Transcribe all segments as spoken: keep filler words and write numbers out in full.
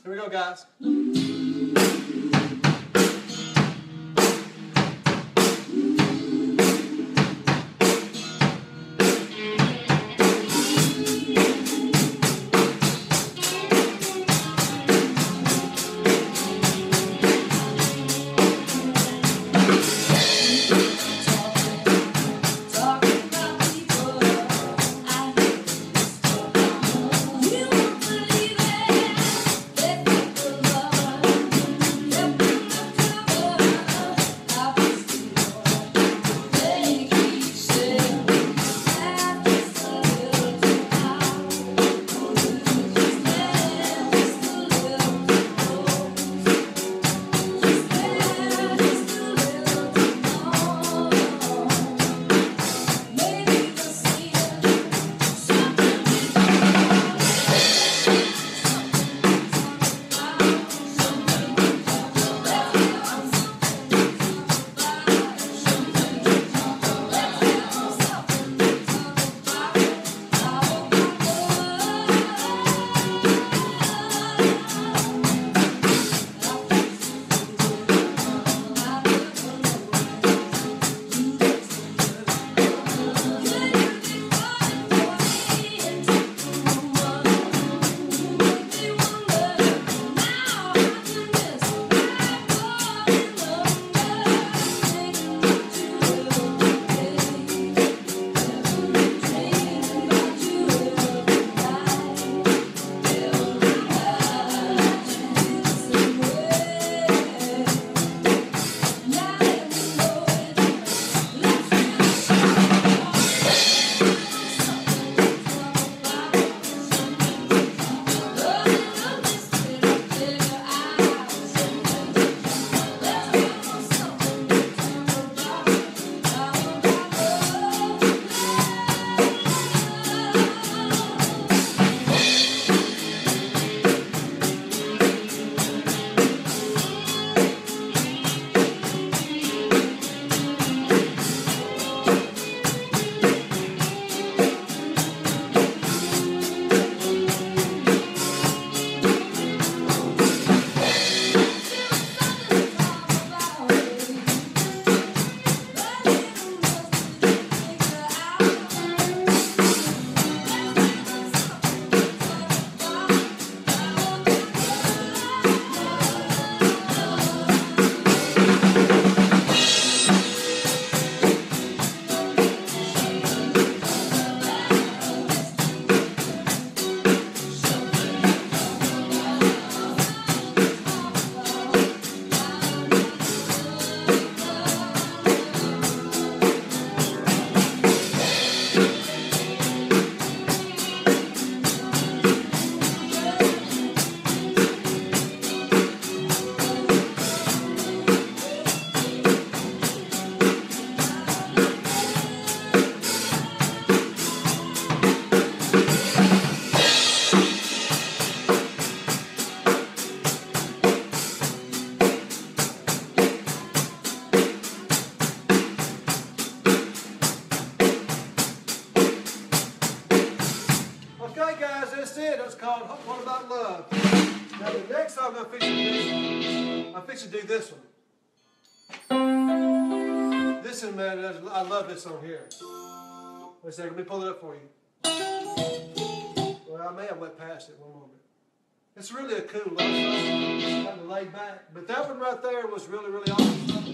Here we go, guys. Okay, guys, that's it. That's called What About Love. Now, the next song I'm fixing to do, I'm fixing to do this one. This one, man, I love this song here. Wait a second, let me pull it up for you. Well, I may have went past it one moment. It's really a cool love song, kind of laid back. But that one right there was really, really awesome.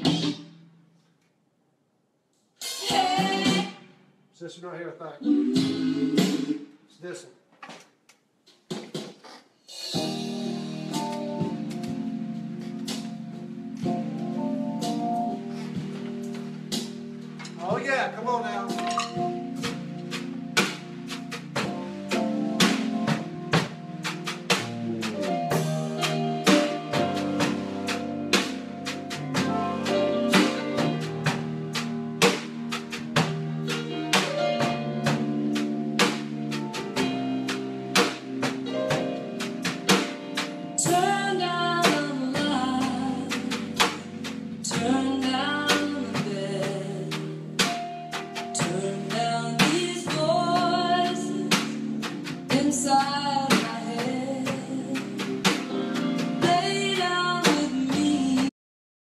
It's this one right here, I think. It's this one.